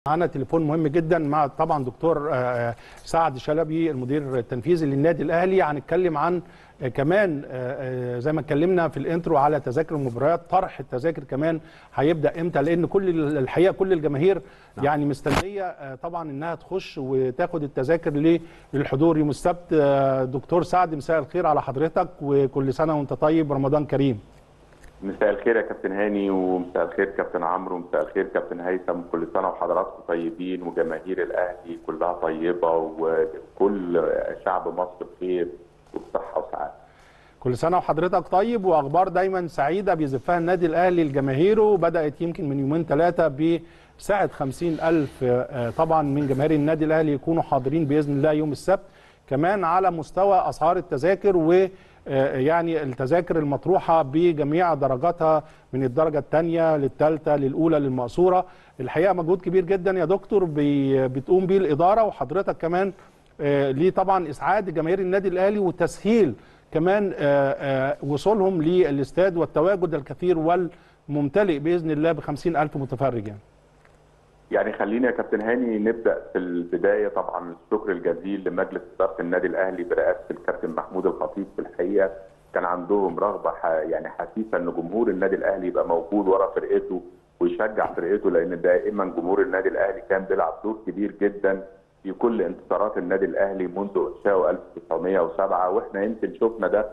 معانا تليفون مهم جدا مع طبعا دكتور سعد شلبي المدير التنفيذي للنادي الاهلي. هنتكلم عن كمان زي ما اتكلمنا في الانترو على تذاكر المباريات، طرح التذاكر كمان هيبدا امتى، لان الحقيقه كل الجماهير يعني مستنيه طبعا انها تخش وتاخد التذاكر للحضور يوم السبت. دكتور سعد، مساء الخير على حضرتك وكل سنه وانت طيب، رمضان كريم. مساء الخير يا كابتن هاني، ومساء الخير كابتن عمرو، ومساء الخير كابتن هيثم. كل سنه وحضراتكم طيبين وجماهير الاهلي كلها طيبه وكل شعب مصر بخير وبصحه وسعاده. كل سنه وحضرتك طيب، واخبار دايما سعيده بيزفها النادي الاهلي لجماهيره. بدات يمكن من يومين ثلاثه بسعه 50,000 طبعا من جماهير النادي الاهلي يكونوا حاضرين باذن الله يوم السبت. كمان على مستوى اسعار التذاكر ويعني التذاكر المطروحه بجميع درجاتها من الدرجه الثانيه للثالثه للاولى للمقصوره. الحقيقه مجهود كبير جدا يا دكتور بتقوم به الاداره وحضرتك كمان ليه طبعا اسعاد جماهير النادي الاهلي وتسهيل كمان وصولهم للاستاد والتواجد الكثير والممتلئ باذن الله ب50,000 متفرج. يعني خليني يا كابتن هاني نبدا في البدايه. طبعا الشكر الجزيل لمجلس اداره النادي الاهلي برئاسه الكابتن محمود الخطيب. في الحقيقه كان عندهم رغبه يعني حثيثه ان جمهور النادي الاهلي يبقى موجود ورا فرقته ويشجع فرقته، لان دائما جمهور النادي الاهلي كان بيلعب دور كبير جدا في كل انتصارات النادي الاهلي منذ انشائه 1907، واحنا يمكن شفنا ده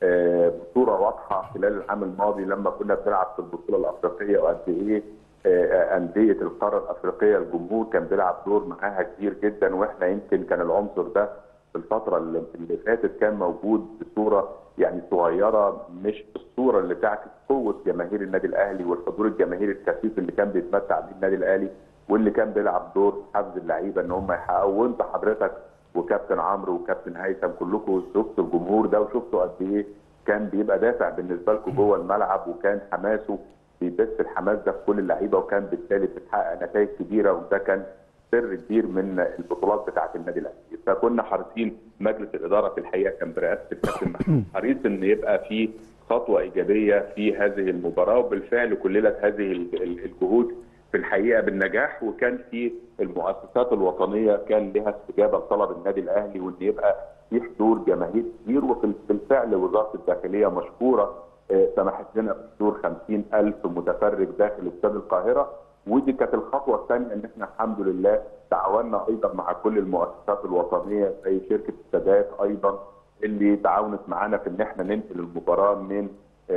بصوره واضحه خلال العام الماضي لما كنا بنلعب في البطوله الافريقيه، وقد ايه انديه القاره الافريقيه الجمهور كان بيلعب دور معاها كبير جدا. واحنا يمكن كان العنصر ده في الفتره اللي فاتت كان موجود بصوره يعني صغيره، مش بالصوره اللي تعكس قوه جماهير النادي الاهلي والحضور الجماهيري الكثيف اللي كان بيتمتع بيه النادي الاهلي، واللي كان بيلعب دور في حفز اللعيبه ان هم يحققوا. وانت حضرتك وكابتن عمرو وكابتن هيثم كلكم شفتوا الجمهور ده وشفتوا قد ايه كان بيبقى دافع بالنسبه لكم جوه الملعب، وكان حماسه بيبث الحماس ده في كل اللعيبه، وكان بالتالي بتحقق نتائج كبيره، وده كان سر كبير من البطولات بتاعه النادي الاهلي. فكنا حريصين، مجلس الاداره في الحقيقه كان برئاسه الكابتن محمود حريص ان يبقى في خطوه ايجابيه في هذه المباراه، وبالفعل كللت هذه الجهود في الحقيقه بالنجاح. وكان في المؤسسات الوطنيه كان لها استجابه لطلب النادي الاهلي وان يبقى في حضور جماهير كبير، وبالفعل وزاره الداخليه مشكوره سمحت لنا بحضور 50,000 متفرج داخل استاد القاهره. ودي كانت الخطوه الثانيه ان احنا الحمد لله تعاوننا ايضا مع كل المؤسسات الوطنيه زي شركه السادات ايضا اللي تعاونت معانا في ان احنا ننقل المباراه من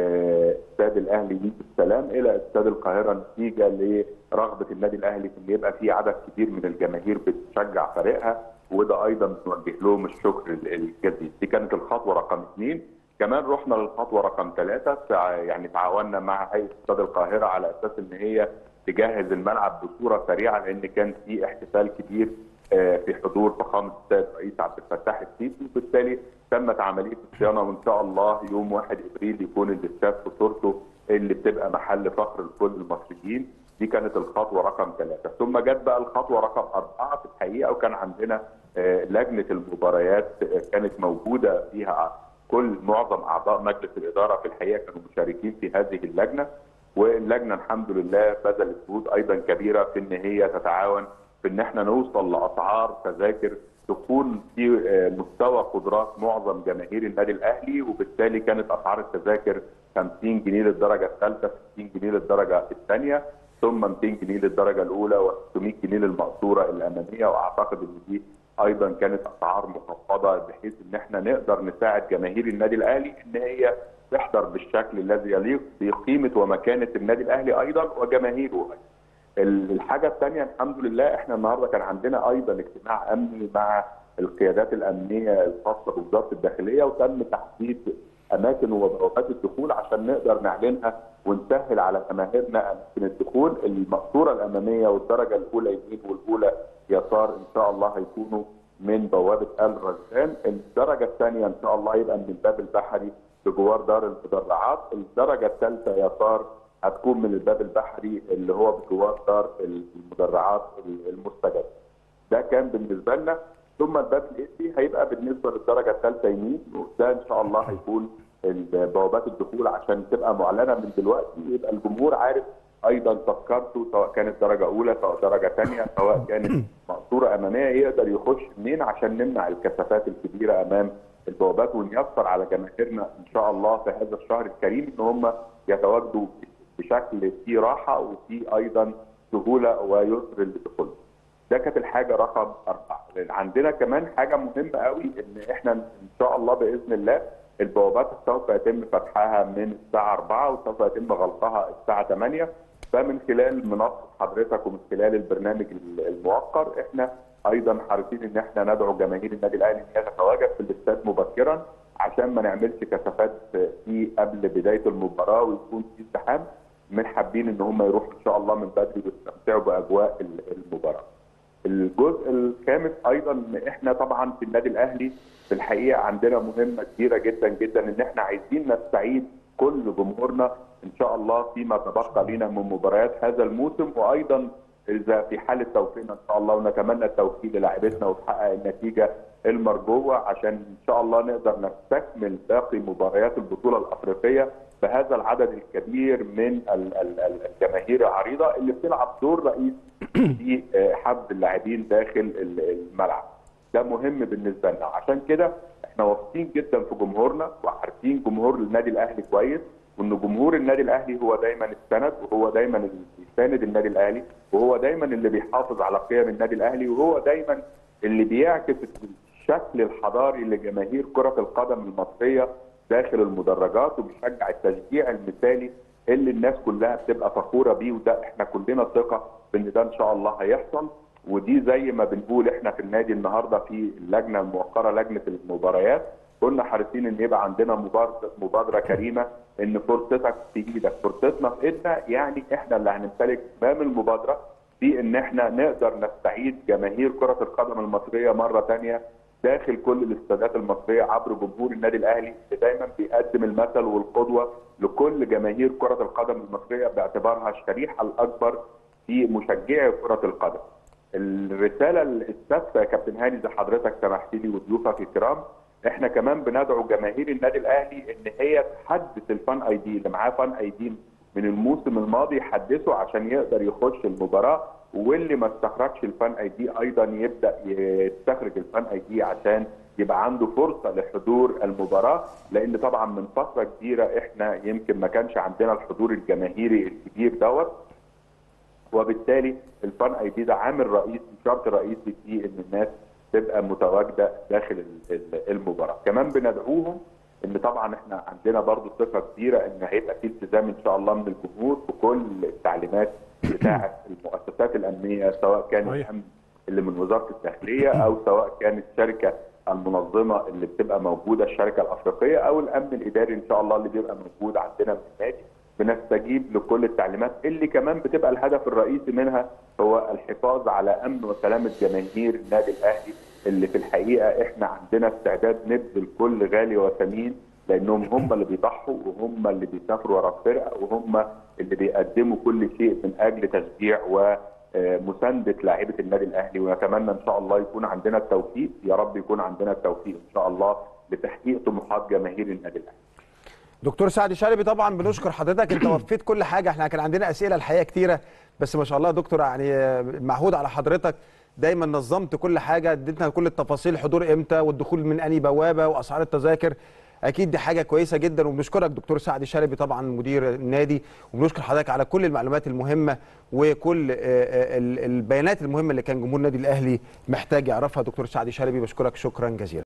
استاد الاهلي بالسلام الى استاد القاهره، نتيجه لرغبه النادي الاهلي في ان يبقى في عدد كبير من الجماهير بتشجع فريقها، وده ايضا بنوجه لهم الشكر الجزيل. دي كانت الخطوه رقم 2. كمان رحنا للخطوه رقم 3، يعني تعاوننا مع هيئه استاد القاهره على اساس ان هي تجهز الملعب بصوره سريعه، لان كان في احتفال كبير في حضور فخامه السيد الرئيس عبد الفتاح السيسي، وبالتالي تمت عمليه الصيانه، وان شاء الله يوم 1 ابريل يكون الاستاد في صورته اللي بتبقى محل فخر لكل المصريين. دي كانت الخطوه رقم 3. ثم جت بقى الخطوه رقم 4 في الحقيقه، وكان عندنا لجنه المباريات كانت موجوده فيها معظم اعضاء مجلس الاداره في الحقيقه كانوا مشاركين في هذه اللجنه، واللجنه الحمد لله بذلت جهود ايضا كبيره في ان هي تتعاون في ان احنا نوصل لاسعار تذاكر تكون في مستوى قدرات معظم جماهير النادي الاهلي، وبالتالي كانت اسعار التذاكر 50 جنيه للدرجه الثالثه، 60 جنيه للدرجه الثانيه، ثم 200 جنيه للدرجه الاولى، و600 جنيه للمقصوره الاماميه. واعتقد ان دي ايضا كانت اسعار مخفضه بحيث ان احنا نقدر نساعد جماهير النادي الاهلي ان هي تحضر بالشكل الذي يليق بقيمه ومكانه النادي الاهلي ايضا وجماهيره. الحاجه الثانيه الحمد لله احنا النهارده كان عندنا ايضا اجتماع امني مع القيادات الامنيه الخاصه بوزاره الداخليه، وتم تحديد اماكن وبوابات الدخول عشان نقدر نعلنها ونسهل على جماهيرنا اماكن الدخول. المقصوره الاماميه والدرجه الاولى يمين والاولى يسار ان شاء الله هيكونوا من بوابه ال رزان، الدرجه الثانيه ان شاء الله يبقى من الباب البحري بجوار دار المدرعات، الدرجه الثالثه يسار هتكون من الباب البحري اللي هو بجوار دار المدرعات المستجده. ده كان بالنسبه لنا. ثم الباب الاسي هيبقى بالنسبه للدرجه الثالثه يمين، وده ان شاء الله هيكون بوابات الدخول عشان تبقى معلنه من دلوقتي، يبقى الجمهور عارف ايضا تذكرته سواء كانت درجه اولى سواء درجه ثانيه سواء كانت مقصوره اماميه يقدر يخش منين عشان نمنع الكثافات الكبيره امام البوابات ونيسر على جماهيرنا ان شاء الله في هذا الشهر الكريم ان هم يتواجدوا بشكل فيه راحه وفيه ايضا سهوله ويسر للدخول. ده كانت الحاجه رقم 4. عندنا كمان حاجه مهمه قوي ان احنا ان شاء الله باذن الله البوابات سوف يتم فتحها من الساعه 4 وسوف يتم غلقها الساعه 8. فمن خلال منصه حضرتك ومن خلال البرنامج الموقر احنا ايضا حريصين ان احنا ندعو جماهير النادي الاهلي ان هي تتواجد في الاستاد مبكرا عشان ما نعملش كثافات فيه قبل بدايه المباراه ويكون في ازدحام. من حابين ان هم يروحوا ان شاء الله من بدري ويستمتعوا باجواء المباراه. الجزء الخامس ايضا ان احنا طبعا في النادي الاهلي في الحقيقه عندنا مهمه كبيره جدا جدا ان احنا عايزين نستعيد كل جمهورنا ان شاء الله فيما تبقى لنا من مباريات هذا الموسم، وايضا اذا في حاله توفيقنا ان شاء الله ونتمنى التوفيق للاعبتنا وتحقق النتيجه المرجوه عشان ان شاء الله نقدر نستكمل باقي مباريات البطوله الافريقيه بهذا العدد الكبير من الجماهير العريضه اللي بتلعب دور رئيسي في حب اللاعبين داخل الملعب. ده مهم بالنسبه لنا، عشان كده احنا واثقين جدا في جمهورنا وعارفين جمهور النادي الاهلي كويس، وان جمهور النادي الاهلي هو دايما السند وهو دايما اللي بيساند النادي الاهلي وهو دايما اللي بيحافظ على قيم النادي الاهلي وهو دايما اللي بيعكس الشكل الحضاري لجماهير كره القدم المصريه داخل المدرجات وبيشجع التشجيع المثالي اللي الناس كلها بتبقى فخوره بيه. وده احنا كلنا ثقه بان ده ان شاء الله هيحصل. ودي زي ما بنقول احنا في النادي النهارده في اللجنه الموقره لجنه المباريات كنا حريصين ان يبقى عندنا مبادره كريمه ان فرصتك في ايدك فرصتنا في ايدنا، يعني احنا اللي هنمتلك امام المبادره في ان احنا نقدر نستعيد جماهير كره القدم المصريه مره ثانيه داخل كل الاستادات المصريه عبر جمهور النادي الاهلي اللي دايما بيقدم المثل والقدوه لكل جماهير كره القدم المصريه باعتبارها الشريحه الاكبر في مشجعي كره القدم. الرساله السادسه يا كابتن هاني زي حضرتك سمحت لي وضيوفك الكرام، احنا كمان بندعو جماهير النادي الاهلي ان هي تحدث الفان اي دي اللي معاه فان اي دي من الموسم الماضي يحدثه عشان يقدر يخش المباراه، واللي ما استخرجش الفان اي دي ايضا يبدا يستخرج الفان اي دي عشان يبقى عنده فرصه لحضور المباراه، لان طبعا من فتره كبيره احنا يمكن ما كانش عندنا الحضور الجماهيري الكبير دوت، وبالتالي الفان اي دي ده عامل رئيسي شرط رئيسي في ان الناس تبقى متواجده داخل المباراه. كمان بندعوهم ان طبعا احنا عندنا برضو ثقه كبيره ان هيبقى في التزام ان شاء الله من الجمهور بكل التعليمات بتاعه المؤسسات الامنيه سواء كان الامن اللي من وزاره الداخليه او سواء كانت الشركه المنظمه اللي بتبقى موجوده الشركه الافريقيه او الامن الاداري ان شاء الله اللي بيبقى موجود عندنا في النادي. بنستجيب لكل التعليمات اللي كمان بتبقى الهدف الرئيسي منها هو الحفاظ على امن وسلامه جماهير النادي الاهلي اللي في الحقيقه احنا عندنا استعداد نبذل كل غالي وثمين لانهم هم اللي بيضحوا وهم اللي بيسافروا ورا الفرقه وهم اللي بيقدموا كل شيء من اجل تشجيع ومسانده لاعيبه النادي الاهلي. ونتمنى ان شاء الله يكون عندنا التوفيق، يا رب يكون عندنا التوفيق ان شاء الله لتحقيق طموحات جماهير النادي الاهلي. دكتور سعد شلبي طبعا بنشكر حضرتك، انت وفيت كل حاجه، احنا كان عندنا اسئله الحقيقه كتيره بس ما شاء الله يا دكتور يعني معهود على حضرتك دايما نظمت كل حاجه، اديتنا كل التفاصيل الحضور امتى والدخول من انهي بوابه واسعار التذاكر، اكيد دي حاجه كويسه جدا وبنشكرك دكتور سعد شلبي طبعا مدير النادي، وبنشكر حضرتك على كل المعلومات المهمه وكل البيانات المهمه اللي كان جمهور النادي الاهلي محتاج يعرفها. دكتور سعد شلبي بشكرك شكرا جزيلا.